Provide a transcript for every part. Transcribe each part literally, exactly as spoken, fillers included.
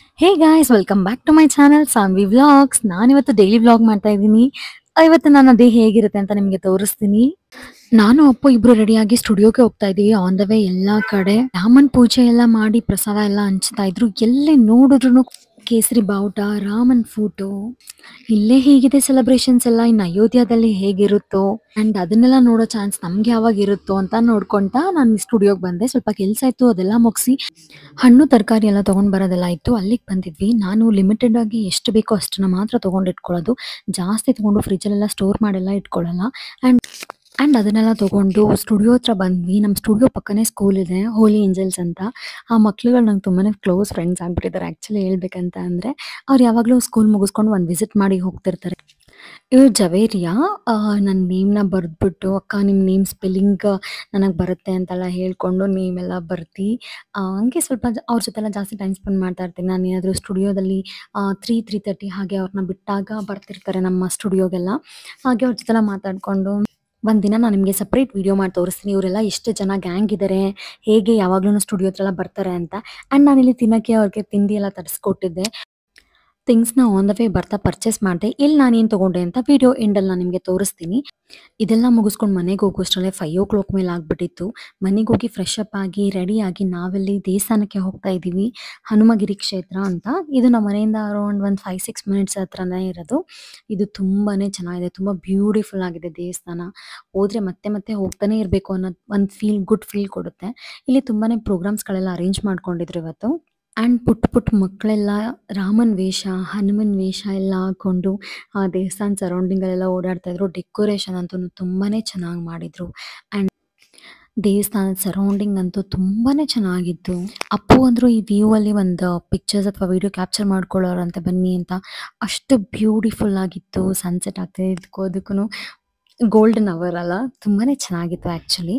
Hey guys welcome back to my channel Saanvi vlogs. ನಾನಿವತ್ತು daily vlog ಮಾಡ್ತಾ ಇದ್ದೀನಿ. ಇವತ್ತು ನನ್ನ ಡೇ ಹೇಗಿರುತ್ತೆ ಅಂತ ನಿಮಗೆ ತೋರಿಸ್ತೀನಿ. ನಾನು ಅಪ್ಪು ಇಬ್ರು ರೆಡಿಯಾಗಿ ಸ್ಟುಡಿಯೋಗೆ ಹೋಗ್ತಾ ಇದೀವಿ. ಆನ್ ದ ವೇ ಎಲ್ಲಾ ಕಡೆ ರಾಮನ್ ಪೂಜೆ ಎಲ್ಲ ಮಾಡಿ ಪ್ರಸಾದ ಎಲ್ಲ ಹಂಚ್ತಾ ಇದ್ರು. ಎಲ್ಲಿ ನೋಡಿದ್ರು ಕೇಸರಿ ಬಾವುಟ, ರಾಮನ್ ಫೋಟೋ. ಇಲ್ಲೇ ಹೀಗಿದೆ ಸೆಲೆಬ್ರೇಷನ್ಸ್ ಎಲ್ಲ, ಇನ್ನು ಅಯೋಧ್ಯದಲ್ಲಿ ಹೇಗಿರುತ್ತೋ ಅಂಡ್ ಅದನ್ನೆಲ್ಲ ನೋಡೋ ಚಾನ್ಸ್ ನಮ್ಗೆ ಯಾವಾಗ ಇರುತ್ತೋ ಅಂತ ನೋಡ್ಕೊಂತ ನಾನು ಸ್ಟುಡಿಯೋಗೆ ಬಂದೆ. ಸ್ವಲ್ಪ ಕೆಲಸ ಇತ್ತು, ಅದೆಲ್ಲ ಮುಗಿಸಿ ಹಣ್ಣು ತರಕಾರಿ ಎಲ್ಲ ತಗೊಂಡ್ ಬರೋದೆಲ್ಲ ಇತ್ತು. ಅಲ್ಲಿಗೆ ಬಂದಿದ್ವಿ. ನಾನು ಲಿಮಿಟೆಡ್ ಆಗಿ ಎಷ್ಟು ಬೇಕೋ ಅಷ್ಟನ್ನ ಮಾತ್ರ ತಗೊಂಡು ಇಟ್ಕೊಳ್ಳೋದು. ಜಾಸ್ತಿ ತಗೊಂಡು ಫ್ರಿಜ್ಜಲ್ಲೆಲ್ಲ ಸ್ಟೋರ್ ಮಾಡೆಲ್ಲ ಇಟ್ಕೊಳ್ಳಲ್ಲ. ಅಂಡ್ ಅಂಡ್ ಅದನ್ನೆಲ್ಲ ತಗೊಂಡು ಸ್ಟುಡಿಯೋ ಹತ್ರ ಬಂದ್ವಿ. ನಮ್ಮ ಸ್ಟುಡಿಯೋ ಪಕ್ಕನೇ ಸ್ಕೂಲ್ ಇದೆ, ಹೋಲಿ ಏಂಜಲ್ಸ್ ಅಂತ. ಆ ಮಕ್ಳುಗಳು ನಂಗೆ ತುಂಬಾನೇ ಕ್ಲೋಸ್ ಫ್ರೆಂಡ್ಸ್ ಆಗ್ಬಿಟ್ಟಿದ್ದಾರೆ. ಆ್ಯಕ್ಚುಲಿ ಹೇಳ್ಬೇಕಂತ ಅಂದರೆ ಅವ್ರು ಯಾವಾಗಲೂ ಸ್ಕೂಲ್ ಮುಗಿಸ್ಕೊಂಡು ಒಂದು ವಿಸಿಟ್ ಮಾಡಿ ಹೋಗ್ತಿರ್ತಾರೆ. ಇವ್ರು ಜವೇರಿಯಾ. ನನ್ನ ನೇಮ್ನ ಬರೆದ್ಬಿಟ್ಟು, ಅಕ್ಕ ನಿಮ್ಮ ನೇಮ್ ಸ್ಪೆಲ್ಲಿಂಗ್ ನನಗೆ ಬರುತ್ತೆ ಅಂತೆಲ್ಲ ಹೇಳ್ಕೊಂಡು ನೇಮೆಲ್ಲ ಬರ್ದು ಹಂಗೆ ಸ್ವಲ್ಪ ಜ ಅವ್ರ ಜೊತೆಲ್ಲ ಜಾಸ್ತಿ ಟೈಮ್ ಸ್ಪೆಂಡ್ ಮಾಡ್ತಾ ಇರ್ತೀನಿ. ನಾನು ಏನಾದರೂ ಸ್ಟುಡಿಯೋದಲ್ಲಿ ತ್ರೀ ತ್ರೀ ತರ್ಟಿ ಹಾಗೆ ಅವ್ರನ್ನ ಬಿಟ್ಟಾಗ ಬರ್ತಿರ್ತಾರೆ ನಮ್ಮ ಸ್ಟುಡಿಯೋಗೆಲ್ಲ. ಹಾಗೆ ಅವ್ರ ಜೊತೆಲ್ಲ ಮಾತಾಡಿಕೊಂಡು ಒಂದಿನ ನಾನು ನಿಮಗೆ ಸಪ್ರೇಟ್ ವಿಡಿಯೋ ಮಾಡಿ ತೋರಿಸ್ತೀನಿ. ಇವರೆಲ್ಲ ಎಷ್ಟು ಜನ ಗ್ಯಾಂಗ್ ಇದ್ದಾರೆ, ಹೇಗೆ ಯಾವಾಗಲೂ ಸ್ಟುಡಿಯೋ ಹತ್ರ ಎಲ್ಲ ಬರ್ತಾರೆ ಅಂತ. ಆ್ಯಂಡ್ ನಾನಿಲ್ಲಿ ತಿನ್ನೋಕ್ಕೆ ಅವ್ರಿಗೆ ತಿಂಡಿ ಎಲ್ಲ ತರಿಸ್ಕೊಟ್ಟಿದ್ದೆ. ಥಿಂಗ್ಸ್ನ ಆನ್ ದ ವೇ ಬರ್ತಾ ಪರ್ಚೇಸ್ ಮಾಡಿದೆ. ಇಲ್ಲಿ ನಾನೇನು ತೊಗೊಂಡೆ ಅಂತ ವಿಡಿಯೋ ಎಂಡಲ್ಲಿ ನಾನು ನಿಮಗೆ ತೋರಿಸ್ತೀನಿ. ಇದೆಲ್ಲ ಮುಗಿಸ್ಕೊಂಡು ಮನೆಗೆ ಹೋಗೋಷ್ಟರಲ್ಲೇ ಫೈವ್ ಓ ಕ್ಲಾಕ್ ಮೇಲೆ ಆಗಿಬಿಟ್ಟಿತ್ತು. ಮನೆಗೆ ಹೋಗಿ ಫ್ರೆಶ್ ಅಪ್ ಆಗಿ ರೆಡಿಯಾಗಿ ನಾವೆಲ್ಲಿ ದೇವಸ್ಥಾನಕ್ಕೆ ಹೋಗ್ತಾ ಇದ್ದೀವಿ, ಹನುಮಗಿರಿ ಕ್ಷೇತ್ರ ಅಂತ. ಇದು ನಮ್ಮ ಮನೆಯಿಂದ ಅರೌಂಡ್ ಒಂದು ಫೈವ್ ಸಿಕ್ಸ್ ಮಿನಿಟ್ಸ್ ಹತ್ರನೇ ಇರೋದು. ಇದು ತುಂಬಾ ಚೆನ್ನಾಗಿದೆ, ತುಂಬ ಬ್ಯೂಟಿಫುಲ್ ಆಗಿದೆ ದೇವಸ್ಥಾನ. ಹೋದರೆ ಮತ್ತೆ ಮತ್ತೆ ಹೋಗ್ತಾನೆ ಇರಬೇಕು ಅನ್ನೋದು ಒಂದು ಫೀಲ್, ಗುಡ್ ಫೀಲ್ ಕೊಡುತ್ತೆ. ಇಲ್ಲಿ ತುಂಬಾ ಪ್ರೋಗ್ರಾಮ್ಸ್ಗಳೆಲ್ಲ ಅರೇಂಜ್ ಮಾಡ್ಕೊಂಡಿದ್ರು ಇವತ್ತು. ಆ್ಯಂಡ್ ಪುಟ್ಟ ಪುಟ್ಟ ಮಕ್ಕಳೆಲ್ಲ ರಾಮನ ವೇಷ, ಹನುಮನ್ ವೇಷ ಎಲ್ಲ ಹಾಕ್ಕೊಂಡು ಆ ದೇವಸ್ಥಾನ ಸರೌಂಡಿಂಗಲ್ಲೆಲ್ಲ ಓಡಾಡ್ತಾ ಇದ್ರು. ಡೆಕೋರೇಷನ್ ಅಂತೂ ತುಂಬಾ ಚೆನ್ನಾಗಿ ಮಾಡಿದರು. ಆ್ಯಂಡ್ ದೇವಸ್ಥಾನದ ಸರೌಂಡಿಂಗ್ ಅಂತೂ ತುಂಬಾ ಚೆನ್ನಾಗಿತ್ತು. ಅಪ್ಪು ಅಂದರು ಈ ವ್ಯೂ ಅಲ್ಲಿ ಒಂದು ಪಿಕ್ಚರ್ಸ್ ಅಥವಾ ವಿಡಿಯೋ ಕ್ಯಾಪ್ಚರ್ ಮಾಡ್ಕೊಳ್ಳೋರಂತೆ ಬನ್ನಿ ಅಂತ. ಅಷ್ಟು ಬ್ಯೂಟಿಫುಲ್ ಆಗಿತ್ತು. ಸನ್ಸೆಟ್ ಆಗ್ತಿದೆ, ಇದಕ್ಕೂ ಅದಕ್ಕೂ ಗೋಲ್ಡನ್ ಅವರ್ ಅಲ್ಲ, ತುಂಬಾ ಚೆನ್ನಾಗಿತ್ತು ಆ್ಯಕ್ಚುಲಿ.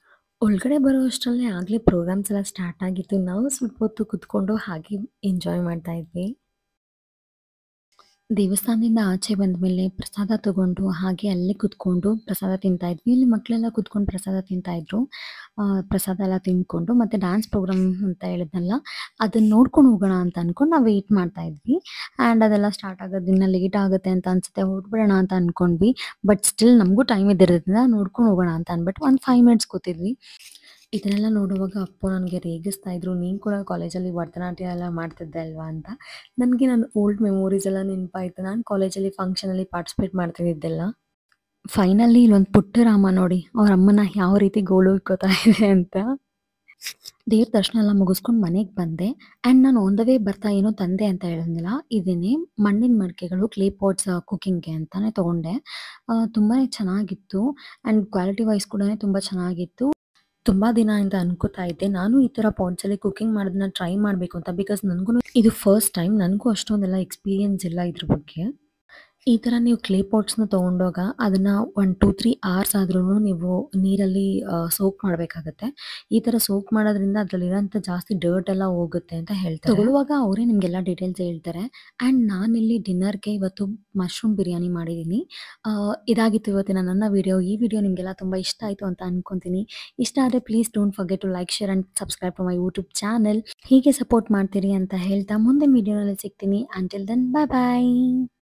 ಒಳಗಡೆ ಬರೋ ಅಷ್ಟರಲ್ಲೇ ಆಗಲೇ ಪ್ರೋಗ್ರಾಮ್ಸ್ ಎಲ್ಲ ಸ್ಟಾರ್ಟ್ ಆಗಿತ್ತು. ನಾವು ಸ್ವಲ್ಪ ಹೊತ್ತು ಕುತ್ಕೊಂಡು ಹಾಗೆ ಎಂಜಾಯ್ ಮಾಡ್ತಾ ಇದ್ವಿ. ದೇವಸ್ಥಾನದಿಂದ ಆಚೆ ಬಂದ ಮೇಲೆ ಪ್ರಸಾದ ತಗೊಂಡು ಹಾಗೆ ಅಲ್ಲೇ ಕುತ್ಕೊಂಡು ಪ್ರಸಾದ ತಿಂತಾ ಇದ್ವಿ. ಇಲ್ಲಿ ಮಕ್ಕಳೆಲ್ಲ ಕುತ್ಕೊಂಡು ಪ್ರಸಾದ ತಿಂತಾ ಇದ್ರು. ಆ, ಪ್ರಸಾದ ಎಲ್ಲ ತಿಂದ್ಕೊಂಡು ಮತ್ತೆ ಡ್ಯಾನ್ಸ್ ಪ್ರೋಗ್ರಾಮ್ ಅಂತ ಹೇಳಿದ್ನಲ್ಲ, ಅದನ್ನ ನೋಡ್ಕೊಂಡು ಹೋಗೋಣ ಅಂತ ಅನ್ಕೊಂಡು ನಾವು ವೆಯ್ಟ್ ಮಾಡ್ತಾ ಇದ್ವಿ. ಆ್ಯಂಡ್ ಅದೆಲ್ಲ ಸ್ಟಾರ್ಟ್ ಆಗೋದು ಇನ್ನು ಲೇಟ್ ಆಗುತ್ತೆ ಅಂತ ಅನ್ಸುತ್ತೆ, ಹೊರಟ್ಬಿಡೋಣ ಅಂತ ಅನ್ಕೊಂಡ್ವಿ. ಬಟ್ ಸ್ಟಿಲ್ ನಮಗೂ ಟೈಮ್ ಇದ್ದಿರೋದ್ರಿಂದ ನೋಡ್ಕೊಂಡು ಹೋಗೋಣ ಅಂತ ಅಂದ್ಬಿಟ್ಟು ಒಂದು ಫೈವ್ ಮಿನಿಟ್ಸ್ ಕೂತಿದ್ವಿ. ಇದನ್ನೆಲ್ಲ ನೋಡುವಾಗ ಅಪ್ಪು ನನಗೆ ರೇಗಿಸ್ತಾ ಇದ್ರು, ನೀನು ಕೂಡ ಕಾಲೇಜಲ್ಲಿ ಭರತನಾಟ್ಯ ಎಲ್ಲ ಮಾಡ್ತಿದ್ದೆ ಅಲ್ವಾ ಅಂತ. ನನಗೆ ನನ್ನ ಓಲ್ಡ್ ಮೆಮೊರೀಸ್ ಎಲ್ಲ ನೆನಪಾಯ್ತು. ನಾನು ಕಾಲೇಜಲ್ಲಿ ಫಂಕ್ಷನಲ್ಲಿ ಪಾರ್ಟಿಸಿಪೇಟ್ ಮಾಡ್ತಿದ್ದೆಲ್ಲ. ಫೈನಲಿ ಇಲ್ಲೊಂದು ಪುಟ್ಟ ರಾಮ ನೋಡಿ ಅವ್ರ ಅಮ್ಮನ ಯಾವ ರೀತಿ ಗೋಳು ಇಕ್ಕೋತಾ ಇದೆ ಅಂತ. ದೇವ್ರ ದರ್ಶನ ಎಲ್ಲ ಮುಗಿಸ್ಕೊಂಡು ಮನೆಗೆ ಬಂದೆ. ಆ್ಯಂಡ್ ನಾನು ಆನ್ ದ ವೇ ಬರ್ತಾ ಏನೋ ತಂದೆ ಅಂತ ಹೇಳಿದ್ನಲ್ಲ, ಇದನ್ನೇ ಮಣ್ಣಿನ ಮಡಿಕೆಗಳು, ಕ್ಲೇ ಪಾಟ್ಸ್ ಕುಕ್ಕಿಂಗ್ಗೆ ಅಂತಾನೆ ತೊಗೊಂಡೆ. ತುಂಬಾ ಚೆನ್ನಾಗಿತ್ತು. ಆ್ಯಂಡ್ ಕ್ವಾಲಿಟಿ ವೈಸ್ ಕೂಡ ತುಂಬ ಚೆನ್ನಾಗಿತ್ತು. ತುಂಬ ದಿನದಿಂದ ಅನ್ಕೋತಾ ಇದ್ದೆ ನಾನು ಈ ಥರ ಪಾಟ್ಸಲ್ಲಿ ಕುಕಿಂಗ್ ಮಾಡೋದನ್ನ ಟ್ರೈ ಮಾಡಬೇಕು ಅಂತ. ಬಿಕಾಸ್ ನನಗೂ ಇದು ಫಸ್ಟ್ ಟೈಮ್, ನನಗೂ ಅಷ್ಟೊಂದೆಲ್ಲ ಎಕ್ಸ್ಪೀರಿಯನ್ಸ್ ಇಲ್ಲ ಇದ್ರ ಬಗ್ಗೆ. ಈ ಥರ ನೀವು ಕ್ಲೇ ಪಾಟ್ಸ್ನ ತೊಗೊಂಡೋಗ ಅದನ್ನು ಒನ್ ಟೂ ತ್ರೀ ಅವರ್ಸ್ ಆದ್ರೂ ನೀವು ನೀರಲ್ಲಿ ಸೋಕ್ ಮಾಡಬೇಕಾಗತ್ತೆ. ಈ ಥರ ಸೋಕ್ ಮಾಡೋದ್ರಿಂದ ಅದರಲ್ಲಿರೋಂಥ ಜಾಸ್ತಿ ಡರ್ಟ್ ಎಲ್ಲ ಹೋಗುತ್ತೆ ಅಂತ ಹೇಳ್ತಾರೆ. ತಗೊಳ್ಳುವಾಗ ಅವರೇ ನಿಮಗೆಲ್ಲ ಡೀಟೇಲ್ಸ್ ಹೇಳ್ತಾರೆ. ಆ್ಯಂಡ್ ನಾನಿಲ್ಲಿ ಡಿನ್ನರ್ಗೆ ಇವತ್ತು ಮಶ್ರೂಮ್ ಬಿರಿಯಾನಿ ಮಾಡಿದ್ದೀನಿ. ಇದಾಗಿತ್ತು ಇವತ್ತಿನ ನನ್ನ ವಿಡಿಯೋ. ಈ ವಿಡಿಯೋ ನಿಮಗೆಲ್ಲ ತುಂಬ ಇಷ್ಟ ಆಯಿತು ಅಂತ ಅನ್ಕೊತೀನಿ. ಇಷ್ಟ ಆದರೆ please don't forget to like, share and subscribe to my YouTube channel. ಹೀಗೆ ಸಪೋರ್ಟ್ ಮಾಡ್ತೀರಿ ಅಂತ ಹೇಳ್ತಾ ಮುಂದಿನ ವಿಡಿಯೋನಲ್ಲಿ ಸಿಗ್ತೀನಿ. ಅಂಟಿಲ್ ದೆನ್ ಬಾಯ್ ಬಾಯ್.